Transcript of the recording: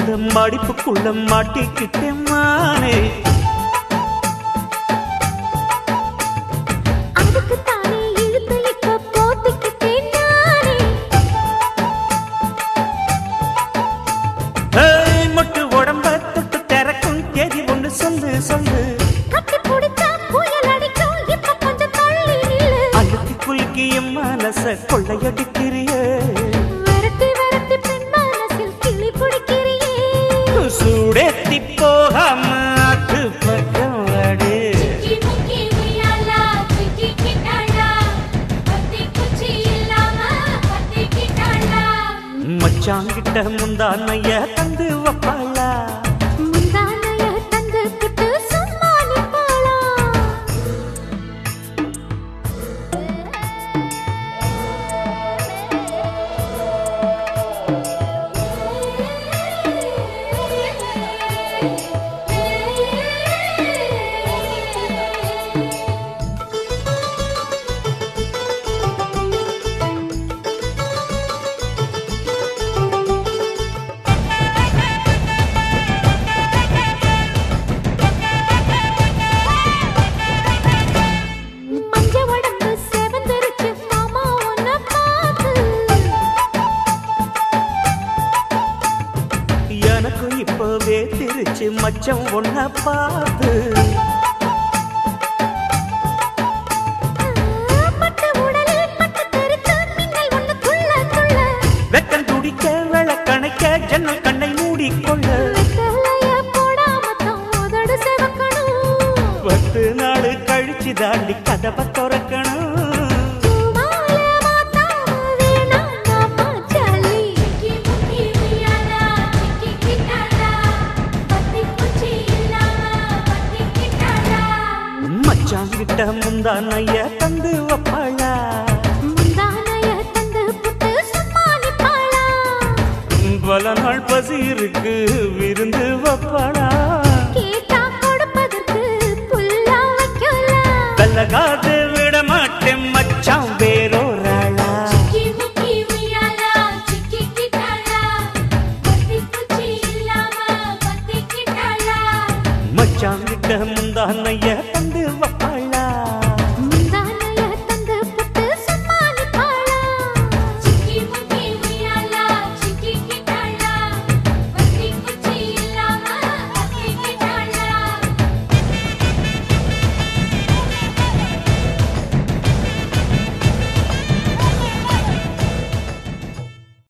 உள்ள மடிப்புக்குள்ள மாட்டிக்கிட்டேன் மானே. மொட்டு உடம்ப தொட்டு திறக்கும் தேதி ஒன்று சொல்லு சொல்லு. அழுத்தி குலுக்கி என் மனச கொள்ளையடிக்கிறிய. சூடேத்தி போகாம ஆத்து பக்கம் வாடு. மச்சாங்கிட்ட முந்தானைய தந்து வப்பாளா. முந்தானைய தந்து புட்டு சும்மா நிப்பாளா. இப்பவே திருச்சி மச்சம் ஒன்ன பார்த்து. வெக்கம் துடிக்க விளக்கணைக்க ஜன்னல் கண்ணை மூடிக்கொள்ள. 10 நாள் கழிச்சு தாண்டி கதவை திறக்கணும். மச்சாங்கிட்ட முந்தானைய தந்து வப்பாளா. முந்தானைய தந்து புட்டு சும்மா நிப்பாளா. பல நாள் பசி இருக்கு விருந்து வப்பாளா. கேட்டா கொடுப்பதற்கு புல்லா வைக்கலாம். கல்லகாது விட மாட்டேன் மச்சான் வேறோராளா. மச்சாங்கிட்ட முந்தானைய